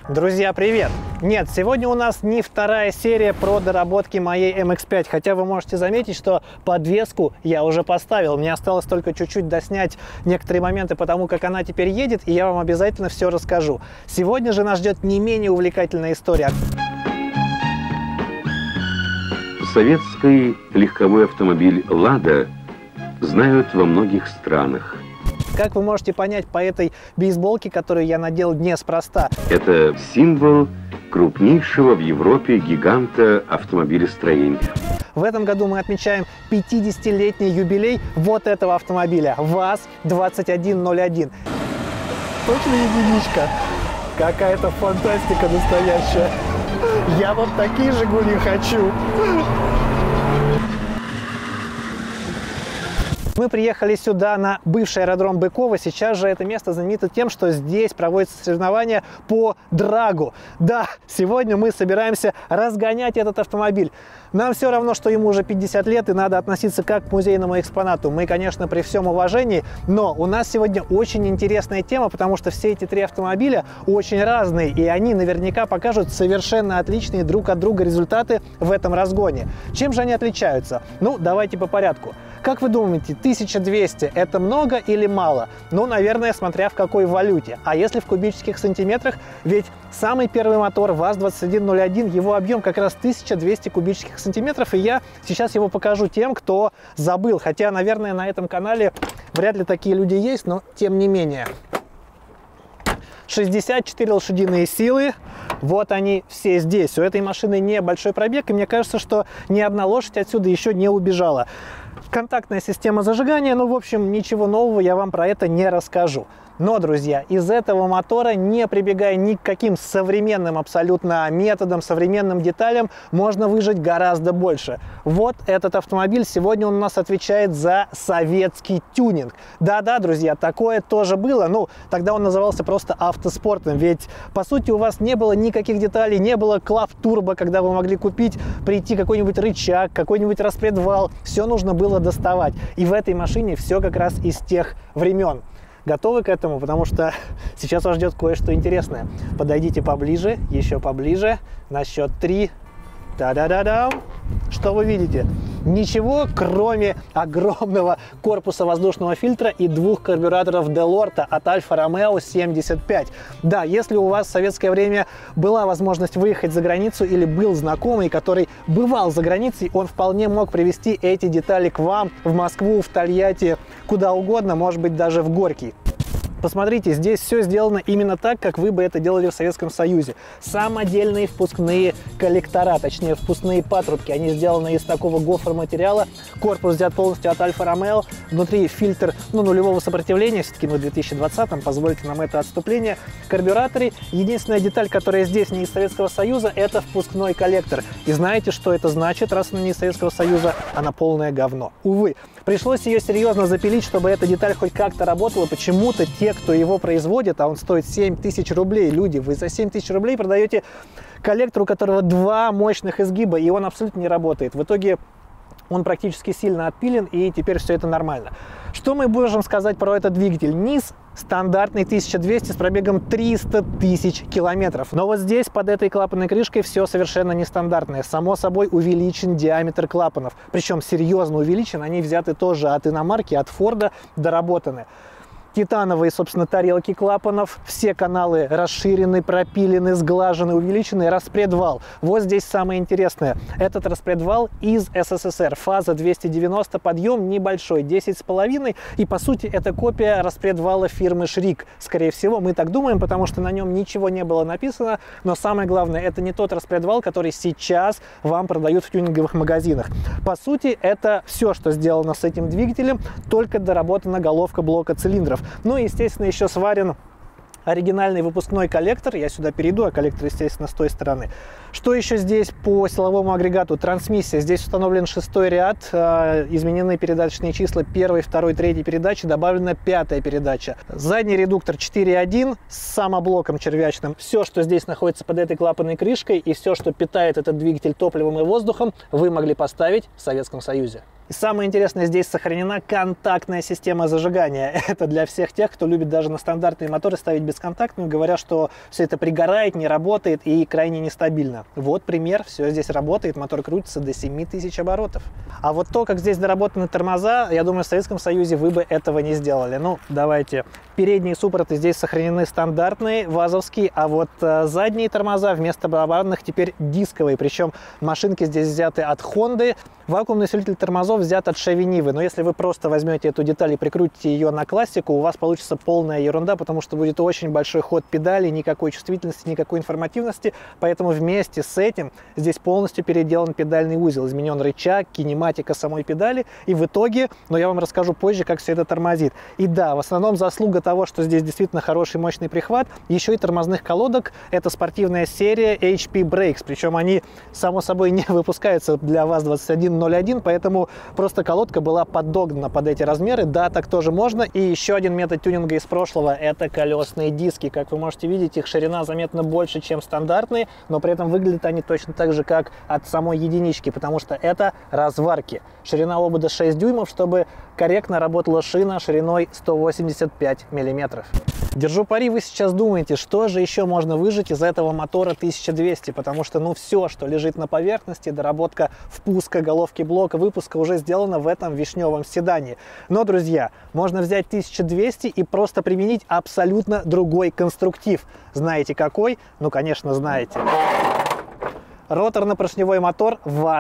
Друзья, привет! Нет, сегодня у нас не вторая серия про доработки моей MX-5, хотя вы можете заметить, что подвеску я уже поставил. Мне осталось только чуть-чуть доснять некоторые моменты по тому, как она теперь едет, и я вам обязательно все расскажу. Сегодня же нас ждет не менее увлекательная история. Советский легковой автомобиль «Лада» знают во многих странах. Как вы можете понять по этой бейсболке, которую я надел неспроста. Это символ крупнейшего в Европе гиганта автомобилестроения. В этом году мы отмечаем 50-летний юбилей вот этого автомобиля ВАЗ-2101. Точно единичка? Какая-то фантастика настоящая. Я вот такие «Жигули» хочу. Мы приехали сюда на бывший аэродром Быково. Сейчас же это место знаменито тем, что здесь проводятся соревнования по драгу. Да, сегодня мы собираемся разгонять этот автомобиль. Нам все равно, что ему уже 50 лет, и надо относиться как к музейному экспонату. Мы, конечно, при всем уважении, но у нас сегодня очень интересная тема, потому что все эти три автомобиля очень разные, и они наверняка покажут совершенно отличные друг от друга результаты в этом разгоне. Чем же они отличаются? Ну, давайте по порядку. Как вы думаете, 1200 – это много или мало? Ну, наверное, смотря в какой валюте. А если в кубических сантиметрах? Ведь самый первый мотор ВАЗ-2101, его объем как раз 1200 кубических сантиметров, и я сейчас его покажу тем, кто забыл. Хотя, наверное, на этом канале вряд ли такие люди есть, но тем не менее. 64 лошадиные силы, вот они все здесь. У этой машины небольшой пробег, и мне кажется, что ни одна лошадь отсюда еще не убежала. Контактная система зажигания, ну, в общем, ничего нового я вам про это не расскажу. Но, друзья, из этого мотора, не прибегая ни к каким современным абсолютно методам, современным деталям, можно выжать гораздо больше. Вот этот автомобиль, сегодня он у нас отвечает за советский тюнинг. Да-да, друзья, такое тоже было. Ну, тогда он назывался просто автоспортом, ведь, по сути, у вас не было никаких деталей, не было клав-турбо, когда вы могли купить, прийти какой-нибудь рычаг, какой-нибудь распредвал. Все нужно было доставать. И в этой машине все как раз из тех времен. Готовы к этому? Потому что сейчас вас ждет кое-что интересное. Подойдите поближе, еще поближе. На счет 3. Та-да-да-да. Что вы видите? Ничего, кроме огромного корпуса воздушного фильтра и двух карбюраторов Делорто от Альфа Ромео 75. Да, если у вас в советское время была возможность выехать за границу или был знакомый, который бывал за границей, он вполне мог привезти эти детали к вам в Москву, в Тольятти, куда угодно, может быть, даже в Горький. Посмотрите, здесь все сделано именно так, как вы бы это делали в Советском Союзе. Самодельные впускные коллектора, точнее впускные патрубки, они сделаны из такого гофр-материала. Корпус взят полностью от Альфа Ромео. Внутри фильтр нулевого сопротивления, все-таки мы в 2020-м, позвольте нам это отступление. Карбюраторы. Единственная деталь, которая здесь не из Советского Союза, это впускной коллектор. И знаете, что это значит, раз она не из Советского Союза? Она полное говно. Увы. Пришлось ее серьезно запилить, чтобы эта деталь хоть как-то работала. Почему-то те, кто его производит, а он стоит 7000 рублей, люди, вы за 7000 рублей продаете коллектор, у которого два мощных изгиба, и он абсолютно не работает. В итоге он практически сильно отпилен, и теперь все это нормально. Что мы можем сказать про этот двигатель? низ стандартный 1200 с пробегом 300 тысяч километров. Но вот здесь, под этой клапанной крышкой, все совершенно нестандартное. Само собой, увеличен диаметр клапанов. Причем серьезно увеличен. Они взяты тоже от иномарки, от Форда, доработаны. Титановые, собственно, тарелки клапанов, все каналы расширены, пропилены, сглажены, увеличены, распредвал. Вот здесь самое интересное. Этот распредвал из СССР, фаза 290, подъем небольшой, 10,5, и по сути это копия распредвала фирмы Шрик. Скорее всего, мы так думаем, потому что на нем ничего не было написано, но самое главное, это не тот распредвал, который сейчас вам продают в тюнинговых магазинах. По сути, это все, что сделано с этим двигателем, только доработана головка блока цилиндров. Ну и, естественно, еще сварен оригинальный выпускной коллектор. Я сюда перейду, а коллектор, естественно, с той стороны. Что еще здесь по силовому агрегату? Трансмиссия. Здесь установлен 6-й ряд, изменены передаточные числа 1, 2, 3 передачи, добавлена 5-я передача. Задний редуктор 4.1 с самоблоком червячным. Все, что здесь находится под этой клапанной крышкой и все, что питает этот двигатель топливом и воздухом, вы могли поставить в Советском Союзе. И самое интересное, здесь сохранена контактная система зажигания. Это для всех тех, кто любит даже на стандартные моторы ставить бесконтактную, говоря, что все это пригорает, не работает и крайне нестабильно. Вот пример, все здесь работает, мотор крутится до 7000 оборотов. А вот то, как здесь доработаны тормоза, я думаю, в Советском Союзе вы бы этого не сделали. Ну, давайте. Передние суппорты здесь сохранены стандартные, вазовские, а вот задние тормоза вместо барабанных теперь дисковые. Причем машинки здесь взяты от Honda, вакуумный усилитель тормозов взят от Chevy Niva. Но если вы просто возьмете эту деталь и прикрутите ее на классику, у вас получится полная ерунда, потому что будет очень большой ход педали, никакой чувствительности, никакой информативности. Поэтому вместе с этим здесь полностью переделан педальный узел, изменен рычаг, кинематика самой педали. И в итоге, но я вам расскажу позже, как все это тормозит. И да, в основном заслуга того, что здесь действительно хороший мощный прихват, еще и тормозных колодок. Это спортивная серия HP Brakes, причем они, само собой, не выпускаются для ВАЗ-2101, поэтому просто колодка была подогнана под эти размеры. Да, так тоже можно. И еще один метод тюнинга из прошлого – это колесные диски. Как вы можете видеть, их ширина заметно больше, чем стандартные, но при этом выглядят они точно так же, как от самой единички, потому что это разварки. Ширина обода 6 дюймов, чтобы корректно работала шина шириной 185 миллиметров. Держу пари, вы сейчас думаете, что же еще можно выжать из этого мотора 1200, потому что, ну, все, что лежит на поверхности, доработка впуска, головки блока, выпуска уже сделана в этом вишневом седане. Но, друзья, можно взять 1200 и просто применить абсолютно другой конструктив. Знаете какой? Ну, конечно, знаете. Роторно-поршневой мотор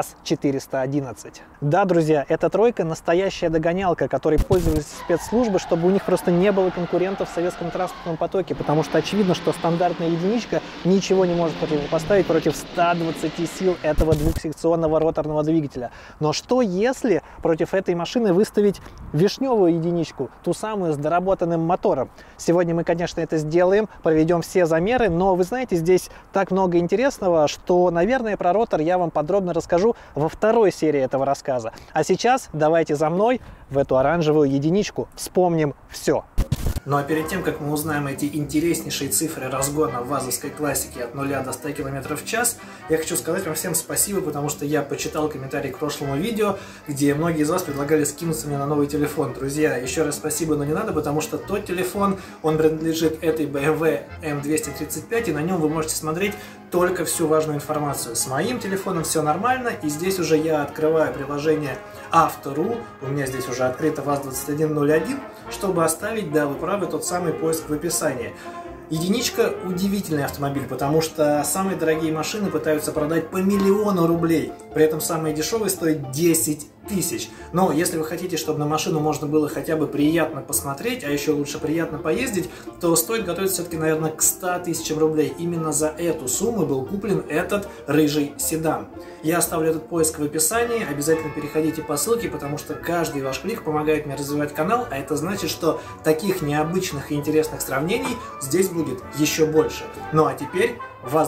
ВАЗ-411. Да, друзья, эта тройка настоящая догонялка, которой пользовались спецслужбы, чтобы у них просто не было конкурентов в советском транспортном потоке, потому что очевидно, что стандартная единичка ничего не может противопоставить против 120 сил этого двухсекционного роторного двигателя. Но что если против этой машины выставить вишневую единичку, ту самую с доработанным мотором? Сегодня мы, конечно, это сделаем, проведем все замеры, но вы знаете, здесь так много интересного, что, наверное, про ротор я вам подробно расскажу во второй серии этого рассказа. А сейчас давайте за мной в эту оранжевую единичку. Вспомним все. Ну а перед тем, как мы узнаем эти интереснейшие цифры разгона вазовской классики от 0 до 100 км в час, я хочу сказать вам всем спасибо, потому что я почитал комментарии к прошлому видео, где многие из вас предлагали скинуться мне на новый телефон. Друзья, еще раз спасибо, но не надо, потому что тот телефон, он принадлежит этой BMW M235, и на нем вы можете смотреть только всю важную информацию. С моим телефоном все нормально, и здесь уже я открываю приложение Авто.ру, у меня здесь уже открыто ВАЗ-2101, чтобы оставить, да, вы правы, тот самый поиск в описании. Единичка – удивительный автомобиль, потому что самые дорогие машины пытаются продать по 1 000 000 рублей, при этом самые дешевые стоят 10 тысяч. Но если вы хотите, чтобы на машину можно было хотя бы приятно посмотреть, а еще лучше приятно поездить, то стоит готовиться все-таки, наверное, к 100 тысячам рублей. Именно за эту сумму был куплен этот рыжий седан. Я оставлю этот поиск в описании, обязательно переходите по ссылке, потому что каждый ваш клик помогает мне развивать канал, а это значит, что таких необычных и интересных сравнений здесь будет еще больше. Ну а теперь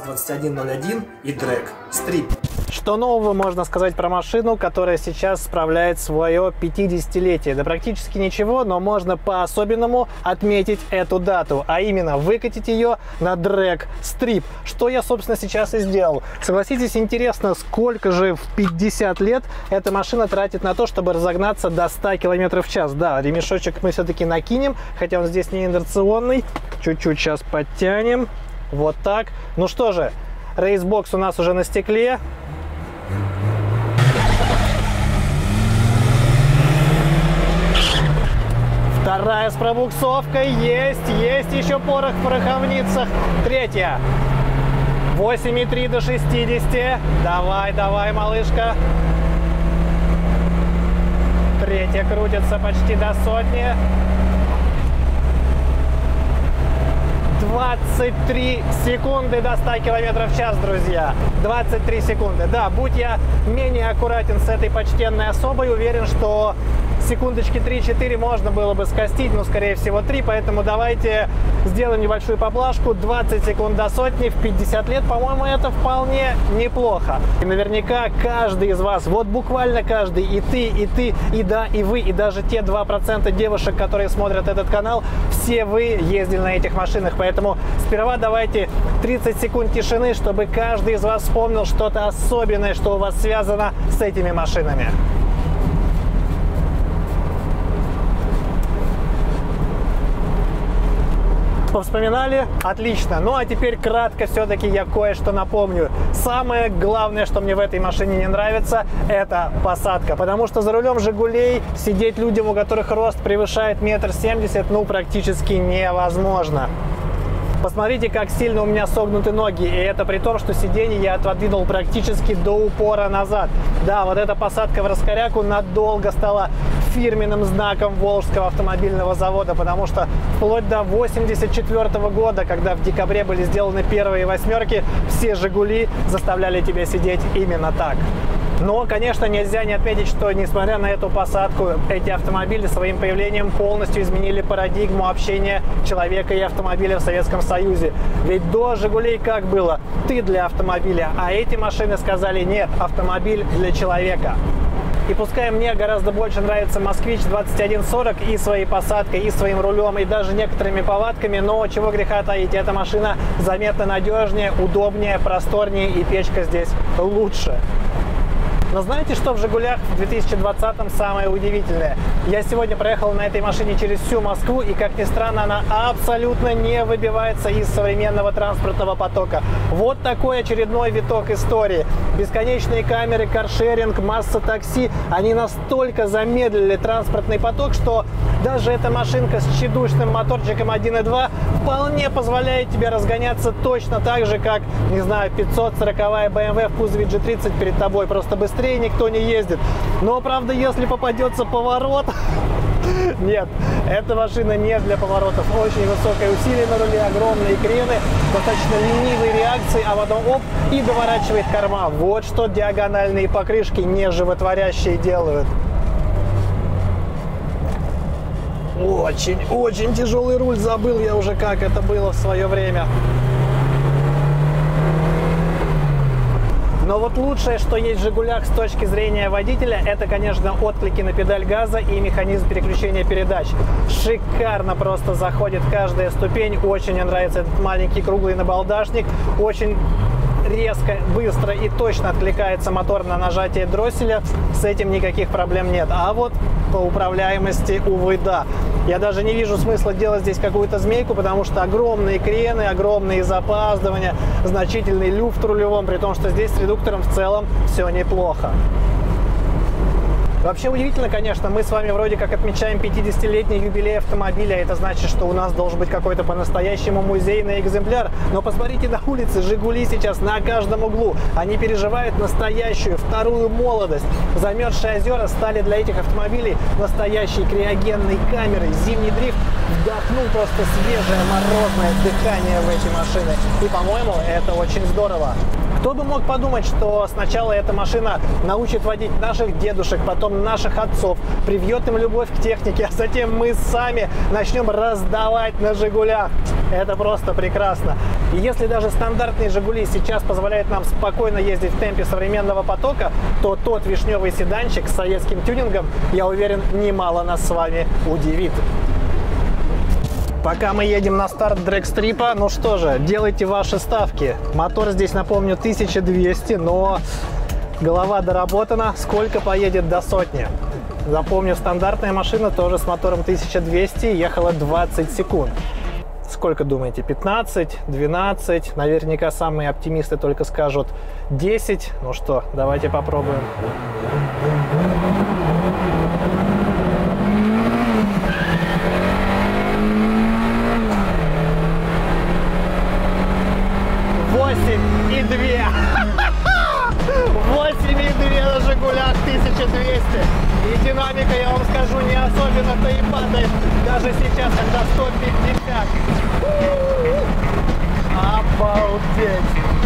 ВАЗ-2101 и Дрэг Стрип. Что нового можно сказать про машину, которая сейчас справляет свое 50-летие? Да практически ничего, но можно по-особенному отметить эту дату, а именно выкатить ее на Дрэг Стрип, что я, собственно, сейчас и сделал. Согласитесь, интересно, сколько же в 50 лет эта машина тратит на то, чтобы разогнаться до 100 км в час. Да, ремешочек мы все-таки накинем, хотя он здесь не инерционный. Чуть-чуть сейчас подтянем. Вот так. Ну что же, рейсбокс у нас уже на стекле. Вторая с пробуксовкой. Есть еще порох в пороховницах. Третья. 8,3 до 60. Давай, малышка. Третья крутится почти до 100. 23 секунды до 100 км в час, друзья. 23 секунды. Да, будь я менее аккуратен с этой почтенной особой, уверен, что секундочки 3-4 можно было бы скостить, но, скорее всего, 3. Поэтому давайте сделаем небольшую поблажку. 20 секунд до сотни в 50 лет, по-моему, это вполне неплохо. И наверняка каждый из вас, вот буквально каждый, и ты, и да, и вы, и даже те 2% девушек, которые смотрят этот канал, все вы ездили на этих машинах. Поэтому сперва давайте 30 секунд тишины, чтобы каждый из вас вспомнил что-то особенное, что у вас связано с этими машинами. Повспоминали? Отлично. Ну а теперь кратко все-таки я кое-что напомню. Самое главное, что мне в этой машине не нравится, это посадка. Потому что за рулем «Жигулей» сидеть людям, у которых рост превышает 1,70 м, ну практически невозможно. Посмотрите, как сильно у меня согнуты ноги, и это при том, что сиденье я отодвинул практически до упора назад. Да, вот эта посадка в раскоряку надолго стала фирменным знаком Волжского автомобильного завода, потому что вплоть до 1984 года, когда в декабре были сделаны первые восьмерки, все «Жигули» заставляли тебя сидеть именно так. Но, конечно, нельзя не отметить, что, несмотря на эту посадку, эти автомобили своим появлением полностью изменили парадигму общения человека и автомобиля в Советском Союзе. Ведь до «Жигулей» как было? Ты для автомобиля, а эти машины сказали: нет, автомобиль для человека. И пускай мне гораздо больше нравится «Москвич-2140» и своей посадкой, и своим рулем, и даже некоторыми повадками, но чего греха таить, эта машина заметно надежнее, удобнее, просторнее, и печка здесь лучше. Но знаете, что в «Жигулях» в 2020-м самое удивительное? Я сегодня проехал на этой машине через всю Москву, и, как ни странно, она абсолютно не выбивается из современного транспортного потока. Вот такой очередной виток истории. Бесконечные камеры, каршеринг, масса такси, они настолько замедлили транспортный поток, что даже эта машинка с тщедушным моторчиком 1.2 вполне позволяет тебе разгоняться точно так же, как, не знаю, 540-я BMW в кузове G30 перед тобой, просто быстрее никто не ездит. Но, правда, если попадется поворот... Нет, эта машина не для поворотов. Очень высокое усилие на руле, огромные крены, достаточно ленивые реакции, а потом оп, и доворачивает корма. Вот что диагональные покрышки не животворящие делают. Очень тяжелый руль, забыл я уже, как это было в свое время. Но вот лучшее, что есть в «Жигулях» с точки зрения водителя, это, конечно, отклики на педаль газа и механизм переключения передач. Шикарно просто заходит каждая ступень. Очень мне нравится этот маленький круглый набалдашник. Очень резко, быстро и точно откликается мотор на нажатие дросселя. С этим никаких проблем нет. А вот по управляемости, увы, да. Я даже не вижу смысла делать здесь какую-то змейку, потому что огромные крены, огромные запаздывания, значительный люфт в рулевом, при том, что здесь с редуктором в целом все неплохо. Вообще удивительно, конечно, мы с вами вроде как отмечаем 50-летний юбилей автомобиля, это значит, что у нас должен быть какой-то по-настоящему музейный экземпляр. Но посмотрите на улице, «Жигули» сейчас на каждом углу. Они переживают настоящую вторую молодость. Замерзшие озера стали для этих автомобилей настоящей криогенной камерой. Зимний дрифт вдохнул просто свежее морозное дыхание в эти машины. И, по-моему, это очень здорово. Кто бы мог подумать, что сначала эта машина научит водить наших дедушек, потом наших отцов, привьет им любовь к технике, а затем мы сами начнем раздавать на «Жигулях». Это просто прекрасно. И если даже стандартные «Жигули» сейчас позволяют нам спокойно ездить в темпе современного потока, то тот вишневый седанчик с советским тюнингом, я уверен, немало нас с вами удивит. Пока мы едем на старт дрэгстрипа, ну что же, делайте ваши ставки. Мотор здесь, напомню, 1200, но голова доработана. Сколько поедет до сотни? Запомню, стандартная машина тоже с мотором 1200 ехала 20 секунд. Сколько думаете? 15, 12? Наверняка самые оптимисты только скажут 10. Ну что, давайте попробуем. И 2. 8,2 на «Жигулях» 1200. И динамика, я вам скажу, не особенно-то и падает. Даже сейчас, когда 150. Обалдеть.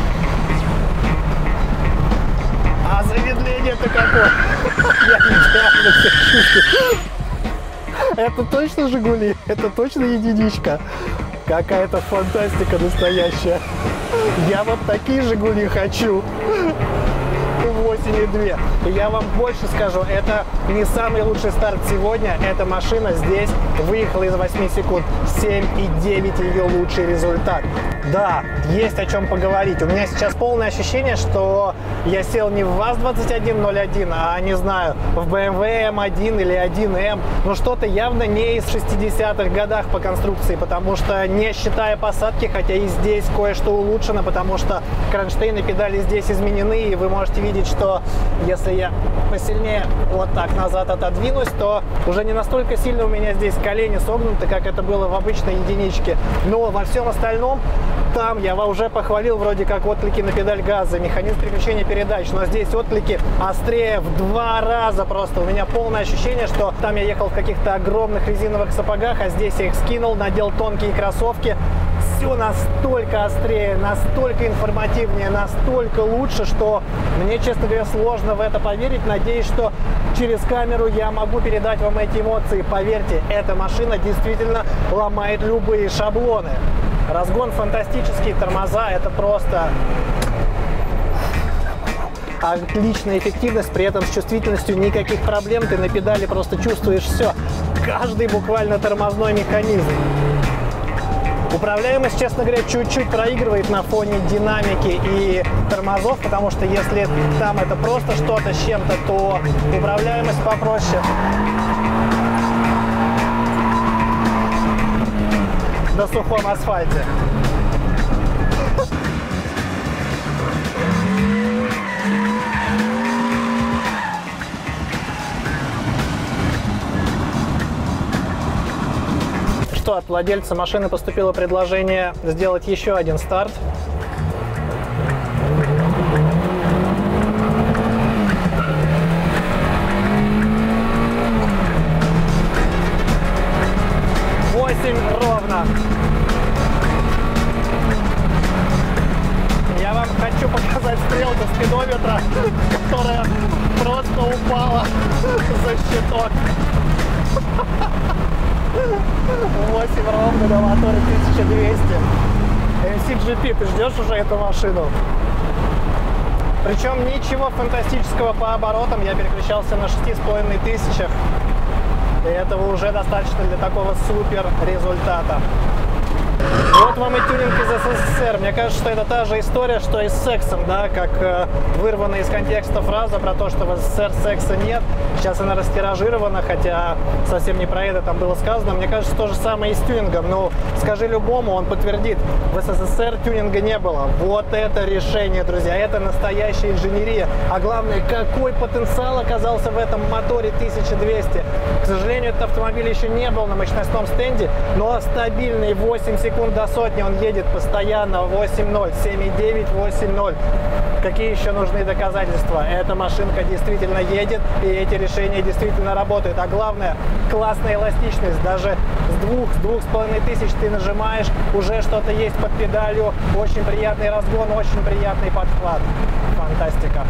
А замедление-то какое? Я идеально себя чувствую. Это точно «Жигули»? Это точно единичка? Какая-то фантастика настоящая. Я вот такие «Жигули» хочу. 8,2. И я вам больше скажу, это не самый лучший старт сегодня. Эта машина здесь выехала из 8 секунд. 7,9 ее лучший результат. Да, есть о чем поговорить. У меня сейчас полное ощущение, что я сел не в ВАЗ-2101, а, не знаю, в BMW M1 или 1M. Но что-то явно не из 60-х годах по конструкции, потому что, не считая посадки, хотя и здесь кое-что улучшено, потому что кронштейны, педали здесь изменены, и вы можете видеть, что если я посильнее вот так назад отодвинусь, то уже не настолько сильно у меня здесь колени согнуты, как это было в обычной единичке. Но во всем остальном там я уже похвалил вроде как отклики на педаль газа, механизм переключения передач, но здесь отклики острее в 2 раза просто. У меня полное ощущение, что там я ехал в каких-то огромных резиновых сапогах, а здесь я их скинул, надел тонкие кроссовки. Все настолько острее, настолько информативнее, настолько лучше, что мне, честно говоря, сложно в это поверить. Надеюсь, что через камеру я могу передать вам эти эмоции. Поверьте, эта машина действительно ломает любые шаблоны. Разгон фантастический, тормоза, это просто отличная эффективность, при этом с чувствительностью никаких проблем, ты на педали просто чувствуешь все, каждый буквально тормозной механизм. Управляемость, честно говоря, чуть-чуть проигрывает на фоне динамики и тормозов, потому что если там это просто что-то с чем-то, то управляемость попроще. На сухом асфальте. Что, от владельца машины поступило предложение сделать еще один старт. Ровно. Я вам хочу показать стрелку спидометра, которая просто упала за щиток. 8 ровно на моторе 1200. MCGP, ты ждешь уже эту машину? Причем ничего фантастического по оборотам, я переключался на 6500. И этого уже достаточно для такого супер результата. Вот вам и тюнинг из СССР. Мне кажется, что это та же история, что и с сексом, да, как вырвана из контекста фраза про то, что в СССР секса нет. Сейчас она растиражирована, хотя совсем не про это там было сказано. Мне кажется, то же самое и с тюнингом. Ну, скажи любому, он подтвердит, в СССР тюнинга не было. Вот это решение, друзья, это настоящая инженерия. А главное, какой потенциал оказался в этом моторе 1200. К сожалению, этот автомобиль еще не был на мощностном стенде, но стабильный 8 секунд до сотни он едет постоянно, 8.0, 7.9, 8.0. Какие еще нужны доказательства? Эта машинка действительно едет, и эти решения действительно работают. А главное, классная эластичность. Даже с 2500 ты нажимаешь, уже что-то есть под педалью. Очень приятный разгон, очень приятный подхват. Фантастика.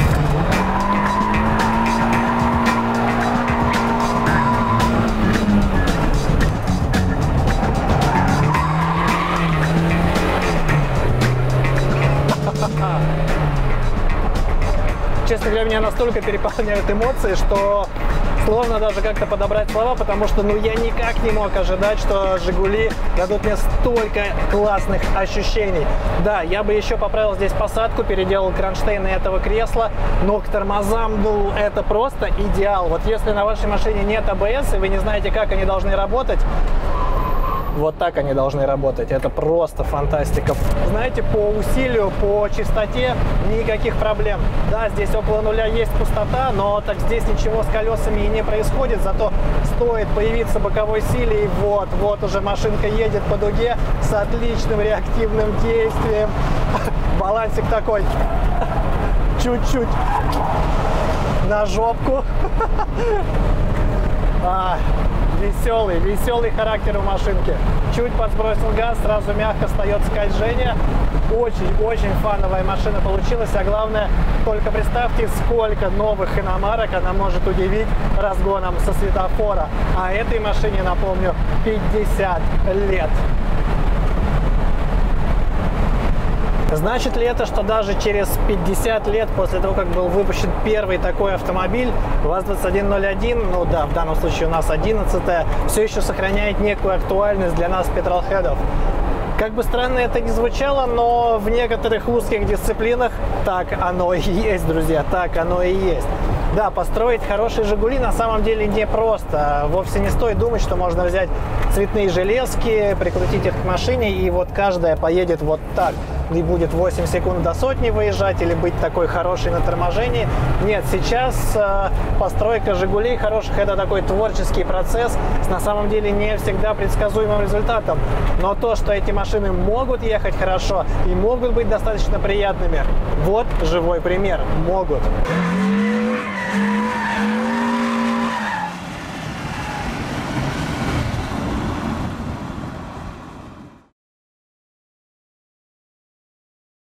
Честно говоря, меня настолько переполняют эмоции, что сложно даже как-то подобрать слова, потому что я никак не мог ожидать, что «Жигули» дадут мне столько классных ощущений. Да, я бы еще поправил здесь посадку, переделал кронштейны этого кресла, но к тормозам, это просто идеал. Вот если на вашей машине нет АБС, и вы не знаете, как они должны работать, вот так они должны работать. Это просто фантастика. Знаете, по усилию, по чистоте никаких проблем. Да, здесь около нуля есть пустота, но так здесь ничего с колесами и не происходит. Зато стоит появиться боковой силе, и вот уже машинка едет по дуге с отличным реактивным действием. Балансик такой чуть-чуть на жопку. Веселый характер у машинки. Чуть подсбросил газ, сразу мягко встает скольжение. Очень фановая машина получилась. А главное, только представьте, сколько новых иномарок она может удивить разгоном со светофора. А этой машине, напомню, 50 лет. Значит ли это, что даже через 50 лет после того, как был выпущен первый такой автомобиль, ВАЗ-2101, да, в данном случае у нас 11-я, все еще сохраняет некую актуальность для нас, петролхедов? Как бы странно это ни звучало, но в некоторых узких дисциплинах так оно и есть, друзья, так оно и есть. Да, построить хорошие «Жигули» на самом деле непросто. Вовсе не стоит думать, что можно взять цветные железки, прикрутить их к машине, и вот каждая поедет вот так. И будет 8 секунд до сотни выезжать, или быть такой хорошей на торможении. Нет, сейчас постройка «Жигулей» хороших – это такой творческий процесс с на самом деле не всегда предсказуемым результатом. Но то, что эти машины могут ехать хорошо и могут быть достаточно приятными, вот живой пример – могут.